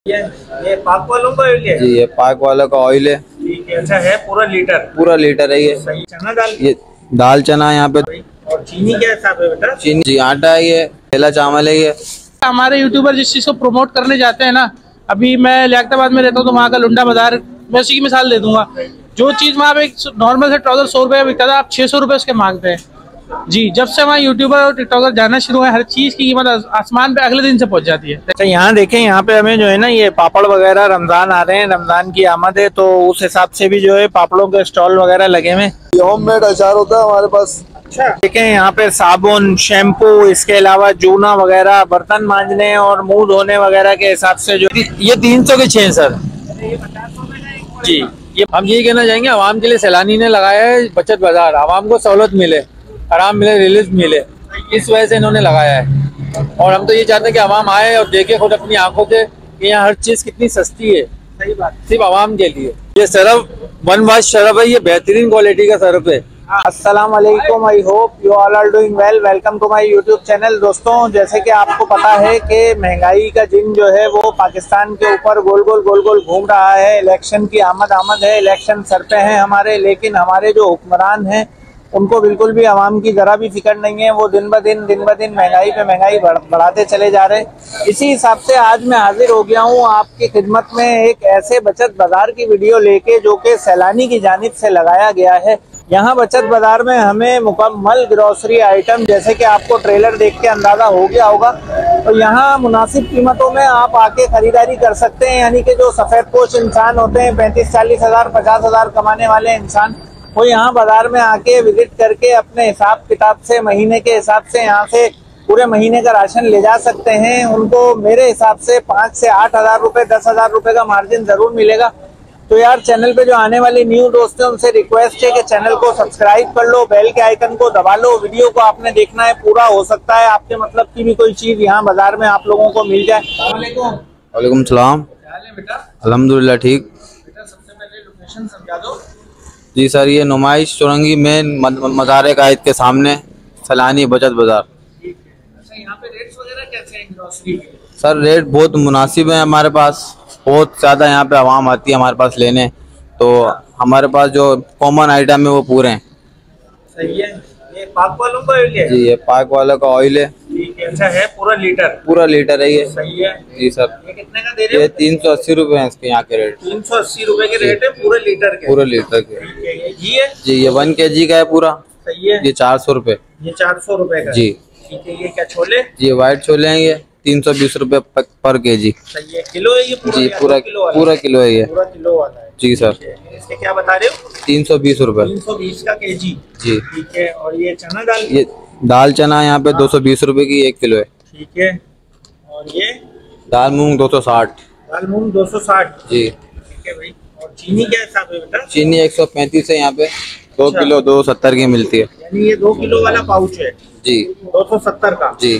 ये पाक वालों का ऑयल है जी, ये पाक वालों का ऑयल है। ठीक है, अच्छा है। पूरा लीटर है ये। सही। चना दाल, ये दाल चना है यहाँ पे। और चीनी क्या हिसाब है बेटा? चीनी जी आटा है ये। केला चावल है ये। हमारे यूट्यूबर जिस चीज को प्रमोट करने जाते हैं ना, अभी मैं लियाकताबाद में रहता हूँ तो वहाँ का लुंडा बाजार, मैं उसी की मिसाल दे दूंगा। जो चीज वहाँ पे नॉर्मल से ट्राउजर 100 रुपए बिकता था, आप 600 रुपए उसके मांगते हैं जी। जब से वहाँ यूट्यूबर और टिकटॉकर जाना शुरू है, हर चीज की कीमत आसमान पे अगले दिन से पहुंच जाती है। अच्छा, यहाँ देखें, यहाँ पे हमें जो है ना ये पापड़ वगैरह, रमजान आ रहे हैं, रमजान की आमद है, तो उस हिसाब से भी जो है पापड़ों के स्टॉल वगैरह लगे हुए। होममेड अचार होता है हमारे पास। अच्छा, देखें यहाँ पे साबुन, शैम्पू, इसके अलावा जूना वगैरह, बर्तन मांजने और मुंह धोने वगैरह के हिसाब से जो ये 300 के 6 सर जी। ये हम यही कहना चाहेंगे, आवाम के लिए सैलानी ने लगाया है बचत बाजार, आवाम को सहूलत मिले, आराम मिले, रिलीफ मिले, इस वजह से इन्होंने लगाया है। और हम तो ये चाहते हैं कि आवाम आए और देखे खुद अपनी आंखों से कि यहाँ हर चीज कितनी सस्ती है। सही बात, सिर्फ आवाम के लिए। ये सरफ वन वाश सरफ है, ये बेहतरीन क्वालिटी का सरफ है। अस्सलाम वालेकुम, I hope you all are doing well. Welcome to my YouTube channel. दोस्तों, जैसे कि आपको पता है कि महंगाई का जिन जो है वो पाकिस्तान के ऊपर गोल गोल घूम रहा है। इलेक्शन की आमद है, इलेक्शन सर पे हैं हमारे, लेकिन हमारे जो हुक्मरान हैं उनको बिल्कुल भी आवाम की जरा भी फिक्र नहीं है। वो दिन ब दिन महंगाई पे महंगाई बढ़ाते चले जा रहे हैं। इसी हिसाब से आज मैं हाजिर हो गया हूँ आपकी खिदमत में एक ऐसे बचत बाजार की वीडियो लेके जो कि सैलानी की जानिब से लगाया गया है। यहाँ बचत बाजार में हमें मुकम्मल ग्रोसरी आइटम, जैसे कि आपको ट्रेलर देख के अंदाजा हो गया होगा, तो यहाँ मुनासिब कीमतों में आप आके खरीदारी कर सकते हैं। यानी कि जो सफेद पोश इंसान होते हैं, 35-40 हज़ार 50 हज़ार कमाने वाले इंसान, वो यहाँ बाजार में आके विजिट करके अपने हिसाब किताब से, महीने के हिसाब से यहाँ से पूरे महीने का राशन ले जा सकते हैं। उनको मेरे हिसाब से 5 से 8 हज़ार रुपये, 10 हज़ार रुपये का मार्जिन जरूर मिलेगा। तो यार, चैनल पे जो आने वाले न्यू दोस्त हैं उनसे रिक्वेस्ट है कि चैनल को सब्सक्राइब कर लो, बेल के आइकन को दबा लो। वीडियो को आपने देखना है पूरा, हो सकता है आपके मतलब की भी कोई चीज यहाँ बाजार में आप लोगों को मिल जाए। वालेकुम सलाम। अल्हम्दुलिल्लाह ठीक। बेटा, सबसे पहले लोकेशन समझा दो। जी सर, ये नुमाइश चौरंगी मेन मज़ार कायद के सामने सैलानी बचत बाजार। अच्छा, यहाँ पे रेट्स वगैरह कैसे हैं ग्रोसरी के? सर रेट बहुत मुनासिब है हमारे पास, बहुत ज़्यादा यहाँ पे आवाम आती है हमारे पास लेने, तो हमारे पास जो कॉमन आइटम है वो पूरे हैं। सही है। ये पाक वालों का ऑयल है जी, ये पाक वालों का ऑयल है। ठीक है, अच्छा है। पूरा लीटर है ये। सही है जी सर। ये कितने का दे रहे हो? ये 380 रुपए है इसके यहाँ के रेट। 380 रुपए के रेट है पूरे लीटर के। पूरे लीटर के। ठीक है, ये घी है जी, ये 1 kg का है पूरा। सही है। ये 400 रुपए। ये 400 रुपए का जी। ठीक है। ये क्या छोले? जी, व्हाइट छोले हैं, ये 320 रुपए पर kg। सही है। किलो है ये पूरा? जी, पूरा किलो है ये। पूरा किलो वाला है। जी सर। इसके क्या बता रहे हो? 320 रुपए। 320 का केजी। जी। ठीक है। और ये चना दाल? ये दाल चना यहाँ पे 220 रुपए की 1 किलो है। ठीक है। और ये दाल मूंग 260। दाल मूंग 260। जी। ठीक है भाई। और चीनी क्या हिसाब है बेटा? चीनी 135 है यहाँ पे, 2 किलो 270 की मिलती है। यानी ये 2 किलो वाला पाउच है जी, 270 का। जी।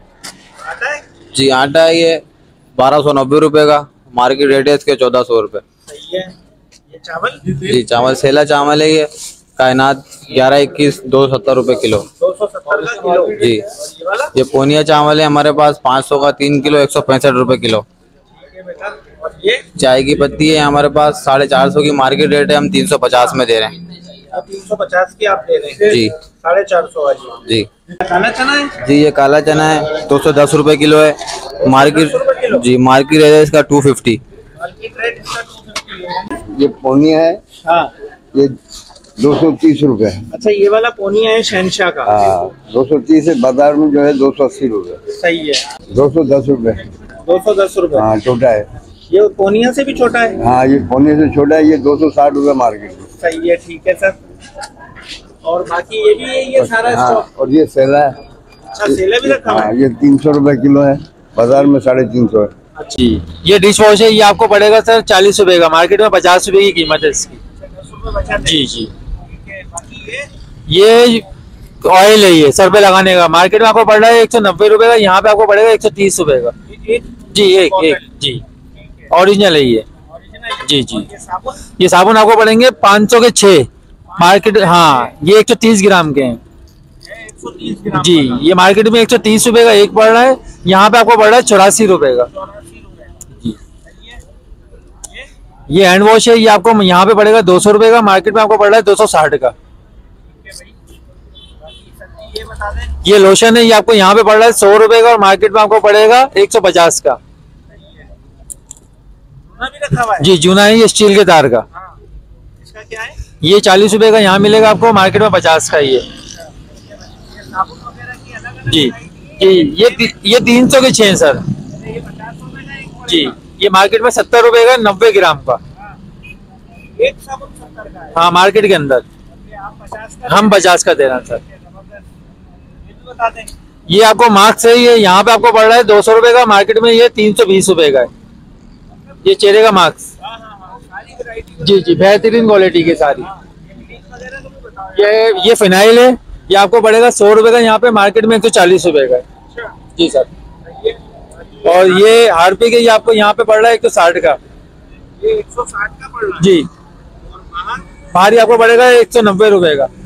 आता है? जी, आटा है ये 1290 रुपए का, मार्केट रेट है इसके 1400 रुपए। सही है। ये चावल? जी, चावल सेला चावल है ये, कायनात 11-21 270 रुपए किलो। 270 का किलो। जी। और ये वाला? ये पोनिया चावल है हमारे पास 500 का 3 किलो 165 रुपए किलो। ठीक है बेटा। और ये चाय की पत्ती है हमारे पास 450 की मार्केट रेट है, हम 350 में दे रहे हैं। 350 की आप दे रहे हैं? जी। 450 वाली। जी। काला चना है? जी, ये काला चना है 210 रुपए किलो है मार्केट। जी, मार्केट रेट है इसका 250। मार्केट रेट इसका 250 है। ये पोनिया है, हाँ। ये 230 रुपए। अच्छा, ये वाला पोनिया है शहनशाह का। हाँ, 230 है, बाजार में जो है 280 रुपए। सही है। 210 रुपए। 210 रुपए। हाँ, छोटा है। ये पोनिया से भी छोटा है? हाँ, ये पोनिया से छोटा है, ये 260 रुपए मार्केट में। सही है। ठीक है सर। और बाकी ये भी है, ये सारा हाँ, स्टॉक? और ये सेला है। अच्छा, सेला भी रखा हुआ हाँ, है? ये 300 रुपए किलो है, बाजार में 350 है। जी, ये डिश वॉश है, ये आपको पड़ेगा सर 40 रुपए का, मार्केट में 50 रुपए की कीमत है इसकी। 10 रुपए बचा दें। जी जी। ठीक है। बाकी ये ऑयल है, ये सर पे लगाने का, मार्केट में आपको पड़ रहा है 190 रुपए का, यहाँ पे आपको पड़ेगा 130 रुपए का। जी, एक जी ओरिजिनल है ये। जी जी। ये साबुन आपको पड़ेंगे 500 के 6 मार्केट। हाँ, ये 130 ग्राम के हैं। 130 ग्राम जी, ये मार्केट में 130 रुपए का एक पड़ रहा है, यहाँ पे आपको पड़ रहा है 84 रुपए का। 84 रुपए। जी। ये हैंड वॉश है, ये आपको यहाँ पे पड़ेगा 200 रुपए का, मार्केट में आपको पड़ रहा है 260 का। ये बता दें। ये लोशन है, ये आपको यहाँ पे पड़ रहा है 100 रुपए का और मार्केट में आपको पड़ेगा 150 का। जूना भी रखा हुआ है। जी जूना है, ये स्टील के तार का। हाँ। इसका क्या है? ये 40 रुपए का यहाँ मिलेगा आपको, मार्केट में 50 का। ये साबुन वगैरह की अलग-अलग जी वैरायटी है। जी ये 300 के 6 सर। ये 50 रुपए का एक पड़ेगा। जी ये मार्केट में 70 रुपए का 90 ग्राम का। हाँ। एक साबुन 70 का है। हाँ मार्केट के अंदर ये आप 50 का हम 50 का दे रहे हैं सर। ये भी बता दें। ये आपको मार्क्स है, ये यहाँ पे आपको पड़ रहा है 200 रुपए का, मार्केट में ये 320 रुपए का है। ये चेहरे का मार्क्स। हाँ हाँ हाँ, सारी वैरायटी। जी जी बेहतरीन क्वालिटी की सारी। ये ब्लीच वगैरह का भी बताओ। ये फिनाइल है, ये आपको पड़ेगा 100 रुपए का, यहाँ पे मार्केट में 140 रुपए का है। अच्छा। जी सर। ये और ये हार्पिक है, ये आपको यहाँ पे पड़ रहा है 160 का। ये 160 का पड़ रहा है। जी और बाहर बाहर ये आपको पड़ेगा 190 रुपए का।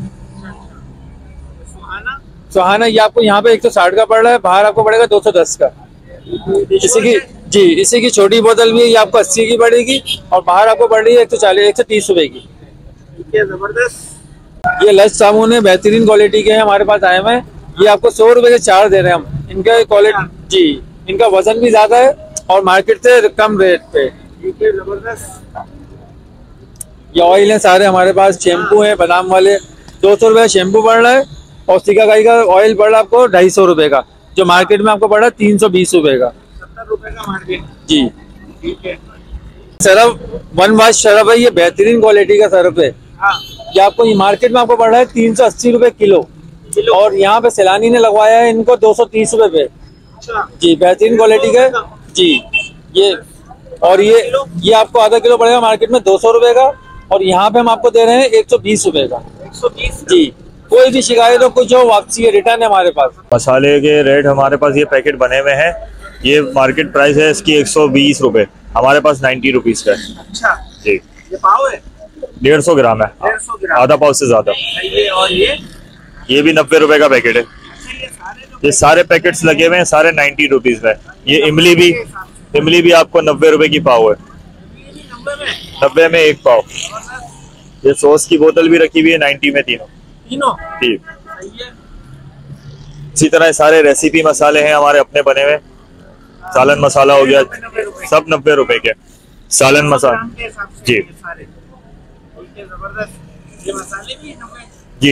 सुहाना सुहाना ये आपको यहाँ पे 160 का पड़ रहा है, बाहर आपको पड़ेगा 210 का। इसी की जी इसी की छोटी बोतल भी है, ये आपको 80 की पड़ेगी और बाहर आपको पड़ रही है 140 130 रुपए की। ठीक है, जबरदस्त। ये लक्स साबुन है, बेहतरीन क्वालिटी के हैं, हमारे पास आए हुए हैं। ये आपको 100 रुपए के 4 दे रहे हैं हम। इनका क्वालिटी जी इनका वजन भी ज्यादा है और मार्केट से कम रेट पे। ठीक है, जबरदस्त। ये ऑयल है सारे हमारे पास, शैम्पू है बादाम वाले, 200 रुपए का शैम्पू पड़ रहा है और सिकाकाई का ऑयल पड़ रहा है आपको 250 रुपए का, जो मार्केट में आपको पड़ रहा है 320 रुपए का। 70 रुपए का मार्केट। जी ठीक है। सरफ वन वाश सरफ है, ये बेहतरीन क्वालिटी का सरफ है। हाँ। ये आपको ये मार्केट में आपको पड़ रहा है 380 रुपए किलो और यहाँ पे सैलानी ने लगवाया है इनको 230 रुपए पे। अच्छा। जी बेहतरीन क्वालिटी का है। जी ये और ये आपको आधा किलो पड़ेगा मार्केट में 200 रुपए का और यहाँ पे हम आपको दे रहे हैं 120 रुपए का। 120। जी कोई भी शिकायत हो कुछ हो वापसी है, रिटर्न है हमारे पास। मसाले के रेट हमारे पास ये पैकेट बने हुए हैं, ये मार्केट प्राइस है इसकी 120 रुपए, हमारे पास 90 रुपीज का है। अच्छा। जी ये पाव है? 150 ग्राम है, 150 ग्राम। आधा पाव से ज्यादा। ये और ये भी 90 रुपए का पैकेट है। अच्छा, ये सारे जो ये सारे पैकेट्स लगे हुए हैं, सारे 90 रुपीज में। ये इमली भी आपको 90 रुपए की पाव है, 90 में एक पाव। ये सॉस की बोतल भी रखी हुई है 90 में तीनों। जी सही है। इसी तरह सारे रेसिपी मसाले हैं हमारे अपने बने हुए, सालन मसाला हो गया, 90 रुपए। सब 90 रुपए के। सालन मसाला ग्राम के हिसाब से जी। ये सारे। ठीक है, जबरदस्त। ये मसाले भी 90। जी,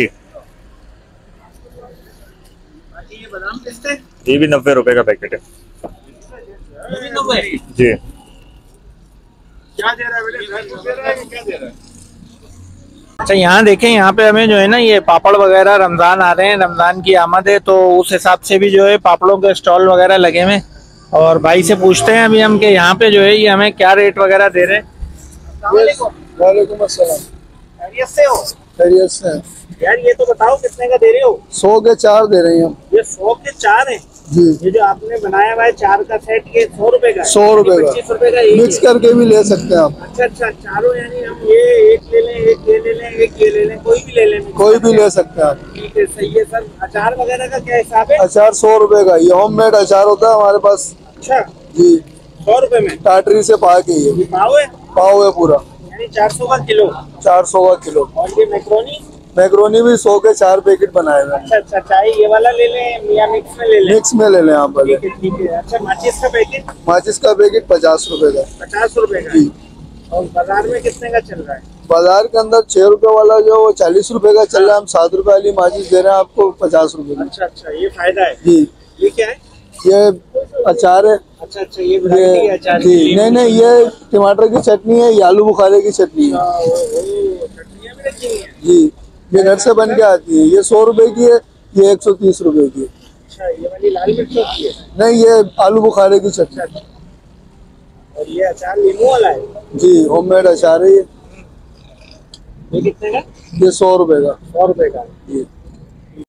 बाकी ये बादाम पिस्ते ये भी 90 रुपए का पैकेट है। ये भी 90। जी क्या दे रहा है बेटे? 10 दे रहा है कि क्या दे रहा है? अच्छा यहाँ देखें, यहाँ पे हमें जो है ना ये पापड़ वगैरह, रमजान आ रहे हैं, रमजान की आमद है, तो उस हिसाब से भी जो है पापड़ों के स्टॉल वगैरह लगे हुए हैं। और भाई से पूछते हैं अभी हम कि यहाँ पे जो है ये हमें क्या रेट वगैरह दे रहे हैं। वालेकुम अस्सलाम। खैरियत से हो? खैरियत से हैं। यार ये तो बताओ कितने का दे रहे हो? 100 के 4 दे रही हैं। ये 100 के 4 है। जी ये जो आपने बनाया हुआ है 4 का सेट, ये 100 रुपए का है। 100 रुपए का। 25 रुपए का एक मिक्स है। करके भी ले सकते हैं आप, अच्छा अच्छा, चारों यानी हम ये एक ले लें, एक ये ले लें, एक ये ले लें, कोई भी ले लें। कोई भी ले सकते हैं आप। ठीक है, सही है सर। अचार वगैरह का क्या हिसाब है? अचार 100 रुपए का, ये होममेड अचार होता है हमारे पास। अच्छा, जी 100 रुपए में टाटरी से पा के ये ये पाव है, पाव है पूरा, यानी 400 का किलो। 400 का किलो। और ये मैक्रोनी? मैक्रोनी भी 100 के 4 पैकेट बनाए हुए हैं। अच्छा अच्छा, चाहे ये वाला ले लें या मिक्स में ले लें? मिक्स में ले लें आप भले। ठीक है ठीक है। अच्छा, माचिस का पैकेट? माचिस का पैकेट 50 रुपए का। 50 रुपए का जी। है। और बाजार में कितने का चल रहा है? बाजार के अंदर 6 रुपए वाला जो वो 40 रुपए का चल रहा है, हम 7 रुपए वाली माचिस दे रहे हैं आपको 50 रुपए की। अच्छा अच्छा, ये फायदा है। जी ये क्या है? ये अचार है। अच्छा अच्छा, ये वैरायटी है ये अचार जी की। नहीं नहीं, ये टमाटर की चटनी है, ये आलू बुखारे की चटनी है। चटनियाँ भी रखी हुई हैं। जी ये घर से बन के आती है, ये 100 रुपए की है, ये 130 रुपए की है। अच्छा, ये वाली लाल मिर्च होती है। नहीं, ये आलू बुखारे की चटनी। और ये अचार नींबू वाला है। जी होममेड अचार है ये ये कितने का? ये 100 रुपए का। 100 रुपए का। जी